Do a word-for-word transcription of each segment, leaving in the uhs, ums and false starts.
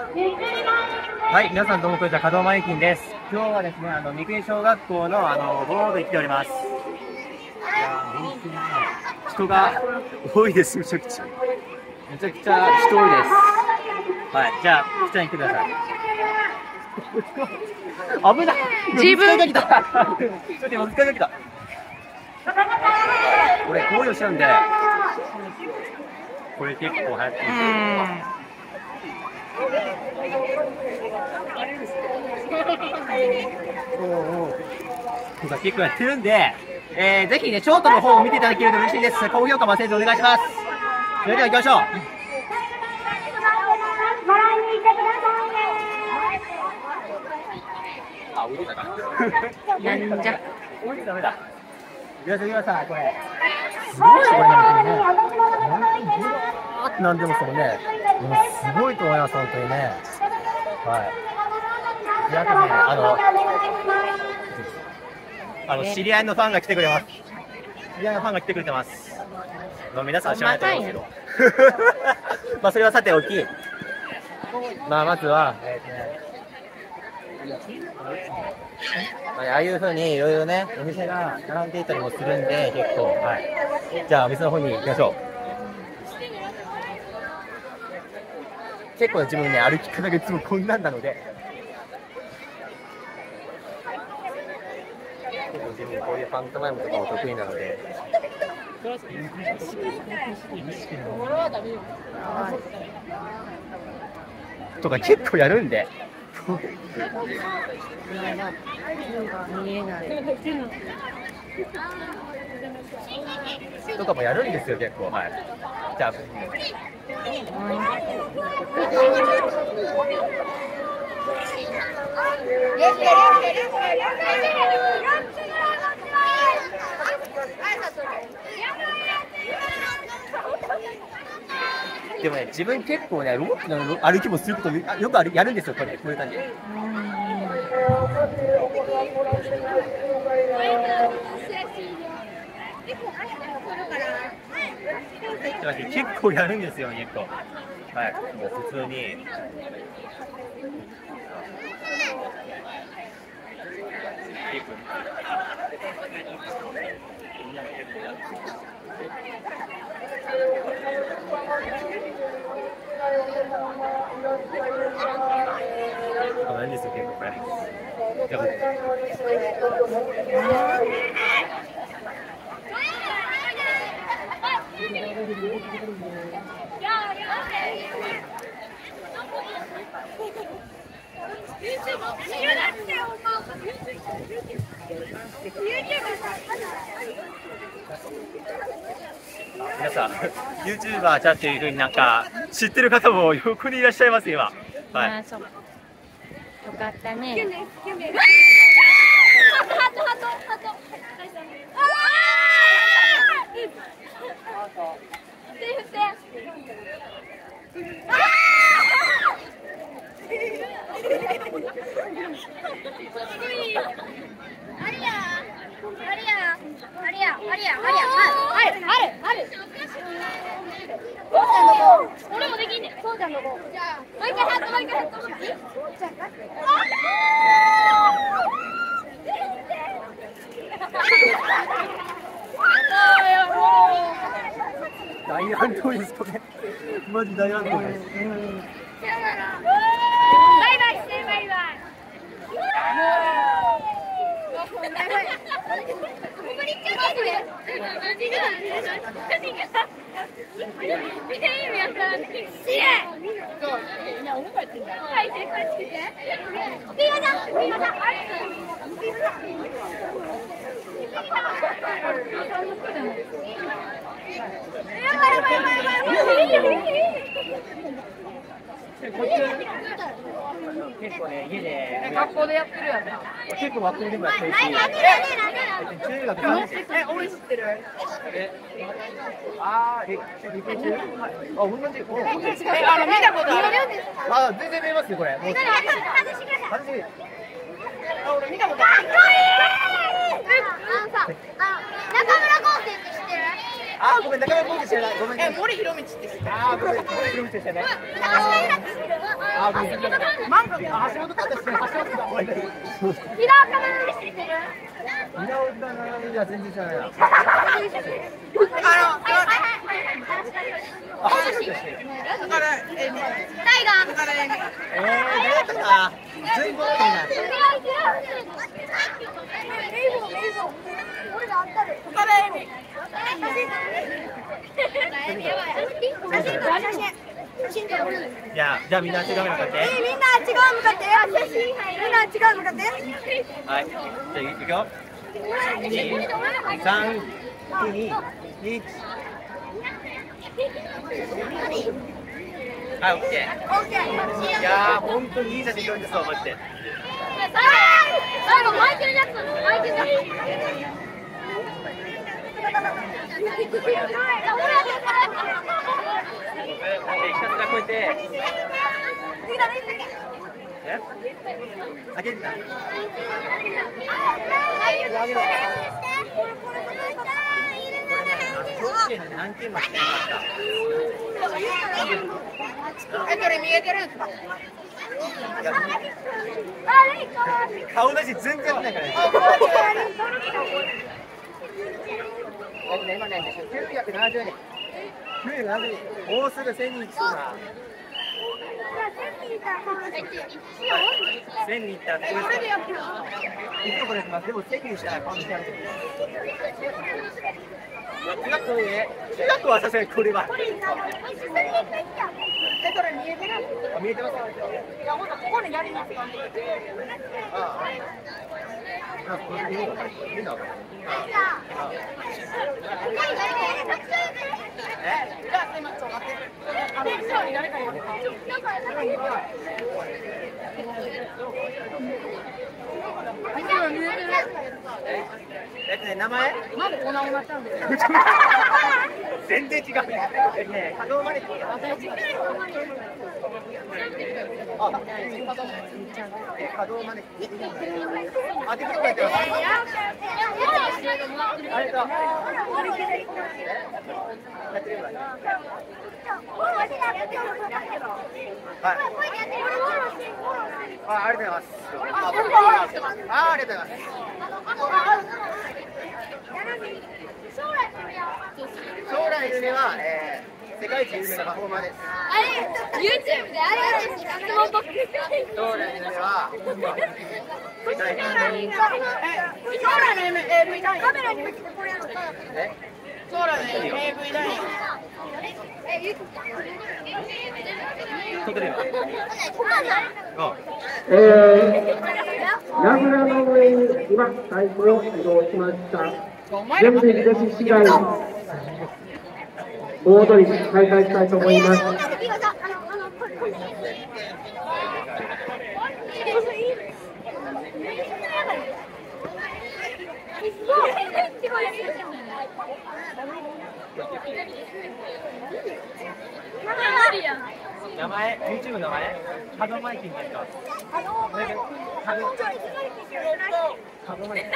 はい、皆さんどうもこんにちは、門真由金です。今日はですね、あの三国小学校のあのボードに来ております。いやー、本当にね、人が多いです。めちゃくちゃめちゃくちゃ人多いです。はい、じゃあこちらに来てください。危ない。 自分が来た。ちょっと今使いが来た。俺こういうのしちゃうんで、これ結構流行ってる。結構やってるんで、えー、ぜひね、ショートの方を見ていただけると嬉しいです。高評価もせずお願いします。それでは行きましょう。あ、置いてたか。 なんじゃ。 置いてダメだ。皆さん、皆さん、これ。すごいこれなんですね。なんでもそうね。もうすごいと思います、本当にね。はい。いや、ね、あの。あの知り合いのファンが来てくれます。知り合いのファンが来てくれてます。まあ皆さん知らないと思うんですけど。まあそれはさておき。まあまずは、えーとね、まあああいう風にいろいろねお店が並んでいたりもするんで結構はい。じゃあお店の方に行きましょう。結構自分ね歩き方がいつもこんなんなので。結構自分こういうパントマイムとかも得意なので。とか結構やるんで。 見えない。 とかもやるんですよ結構はい。じゃあ。でもね、自分結構ね、ロボットの歩きもすることよくあるやるんですよ、これ、こういう感じ。結構やるんですよ、結構。はい、もう普通に。なんですよ、結構これ。でも皆さん、ユーチューバーじゃっていうふうになんか知ってる方も横にいらっしゃいます今。はい。 よかったね。 俺もできんねん。そうちゃんの子。じゃあ、もう一回ハット、もう一回ハット。 大乱闘ですこれ。マジ大乱闘です。 バイバイしてバイバイ。ここに行っちゃったこれ。 結構ね、家で学校でやってるやんな。 結構学校でもやってるし、中学さんねん生。 え、俺知ってる。 え、あー、え、理系中？あ、同じ。 え、あの見たことある。 あ、全然見えますねこれ。もう。 外してください。 あ、俺見たことある。 かっこいい。あのさ、あの中村浩生って知ってる？ あー、ごめん、中村浩二知らない。ごめん。 え、森博道って知ってる。 あー、ごめん、森博道知らない。 高島由良って知ってる？ あー、 マンゴー。 橋本かですね。橋本だ。 平岡の知ってる？ 平岡のじゃ全然知らないな。 あの、 あ、そうですね。 だから、え、 タイガー。 だから、 えー、誰だったかな。全部多いな。じゃあ、じゃあみんな違う向かって。 みんな違う向かって。みんな違う向かって。 はい。じゃあいくよ。二、三、二、一。はい、オッケー。いやー、本当にいい写真撮れてそう、マジで。 最後マイケル・ジャクソン。マイケル・ジャクソン。 ひたすらこうやって。え？あげるか。何件もしてなかった。 え、これ見えてるんですか？ 顔出し全然見ないからね。今ね、きゅうひゃくななじゅうえん。きゅうひゃくななじゅうえん。もうすぐ千人いきそうな。千人いったらこれでやってる。いつもこれします。でも千人したら顔出しやる。中学校ね、中学校はさすがにこれは。 え、それ見えてる？ 見えてます。 いや、ほんとここにやりますか？ ああ。あ、これ見える。見えた。え？ じゃあ、すいません、ちょっと待って。あの、後ろに誰かいますか？ えっとね、名前？ まだおなおなっちゃうんですよ。 全然違う。えっとね、可動マネキン。あ、可動マネキン。あ、ティックトックやってます。ありがとう。やってるぐらい。はい。あ、ありがとうございます。あ、ありがとうございます。将来の夢は、えー、世界一有名なパフォーマーです。 あれ、YouTube であれ質問ボックス。 将来の夢は、世界一有名な。 将来の夢、エーブイ 男優。 カメラに向けてこれやるの。 え？ 将来の夢、エーブイ 男優。 聞いてるよ。 えー、櫓の上に今、太鼓を移動しました。準備でき次第、大踊り再開したいと思います。 名前、YouTube の名前、カドマイキンですか。カドマイキン。カドマイキン。カドマイキン。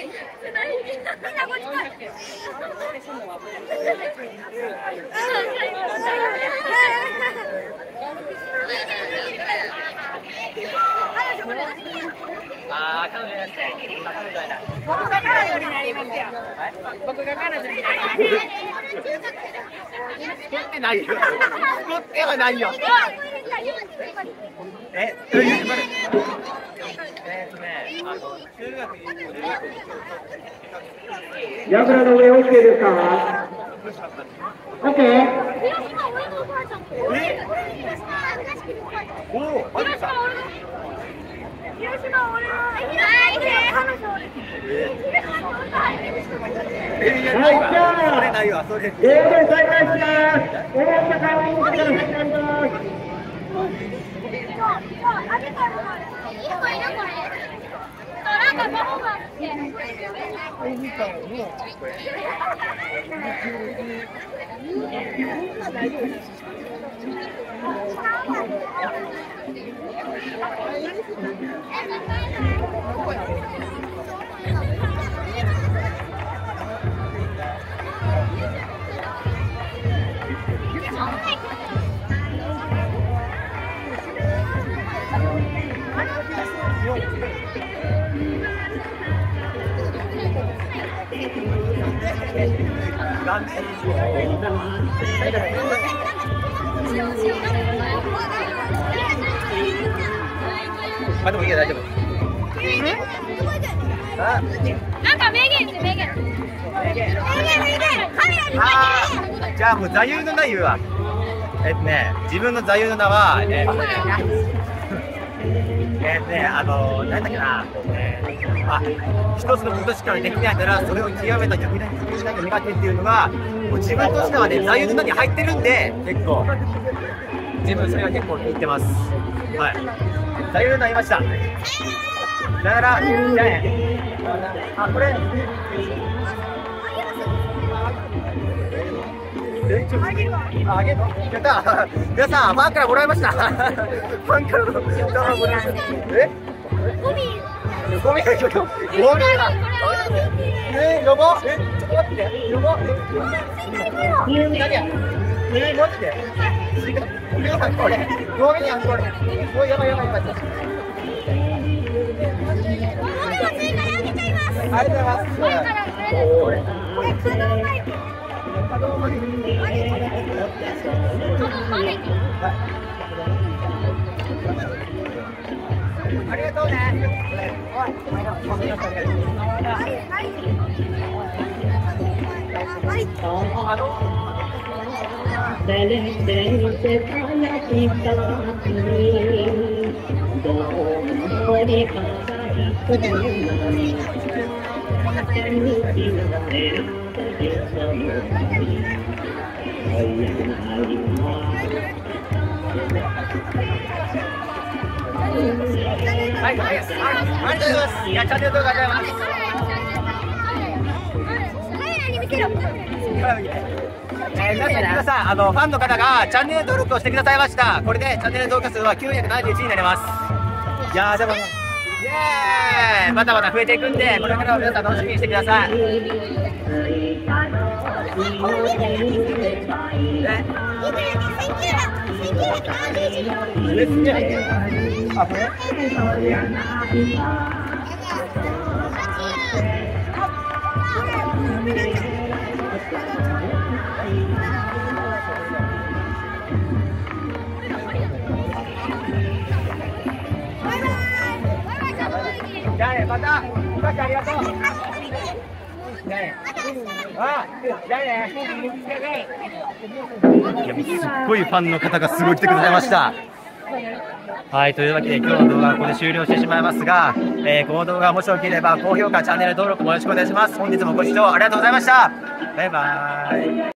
ああ、彼女ですね。彼女だ。 僕が彼女になりますよ。僕が彼女になります。 作ってないよ。作ってはないよ。え、というまで。えっとね、あの中学に行くので。 櫓の上 OK ですか ？OK。 え？おお、ありました。 広島俺の彼女俺。 え、いや、ないわ。それないわ、それ。 大踊り再開します。大阪に向けて始まります。 なんかパフォーマンスして。 ガンジあ、でもいいよ、大丈夫。あ、 なんか名言です、名言。名言、名言。カメラにあー、じゃあもう座右の名言うわ。えっとね、自分の座右の名は、えっとね、えっとね、あの、なんだっけな、えー、あ、一つのことしかできないなら、それを極めた逆にしないと苦手っていうのが、もう自分としてはね、座右の名に入ってるんで、結構、自分それが結構気に入ってます。はい。座右の名言いました。だから、じゃあね、あ、これ、あげるのやったー皆さん、ファンからもらいましたファンからもらいましたえゴミゴミがゴミがえー、呼ぼうえ、ちょっと待って呼ぼう何やえー、マジで違う皆さんこれゴミやんこれもうやばいやばいやばいありがとうございますこれありがとうはい、はい、ありがとうございます。いや、チャンネル登録ありがとうございます。えー、皆さん、皆さん、あの、ファンの方がチャンネル登録をしてくださいました。これでチャンネル登録数はきゅうひゃくななじゅういちになります。いやー、でも、イエーイまだまだ増えていくんで、これからも皆さん楽しみにしてください。あ、これじゃあね、また、お菓子ありがとう。じゃあね。あ、じゃあね。いや、すっごいファンの方がすごい来てくださいました。はい、というわけで今日の動画はここで終了してしまいますが、えー、この動画が面白ければ高評価、チャンネル登録もよろしくお願いします。本日もご視聴ありがとうございました。バイバーイ。